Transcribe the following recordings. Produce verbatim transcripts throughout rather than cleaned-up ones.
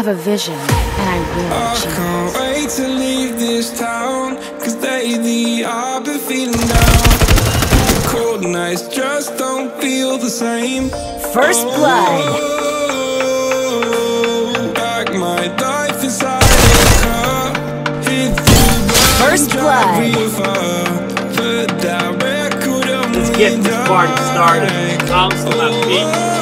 have a vision, and I will I achieve can't it. wait to leave this town, cause lately I've been feeling down. Cold nights just don't feel the same. First blood. Oh, like my life inside a car. Hit the First blood. real far. Put that record on. Let's get this party started. Bounce to my feet.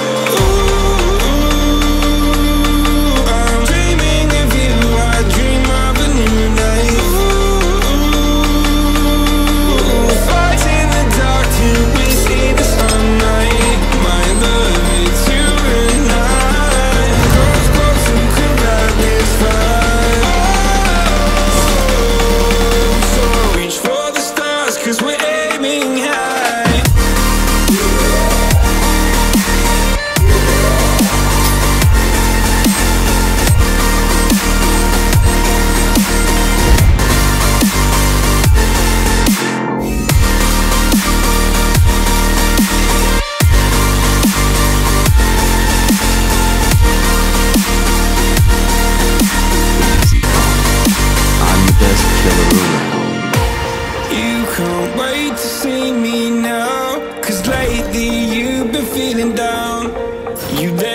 Can't wait to see me now, cause lately you've been feeling down. You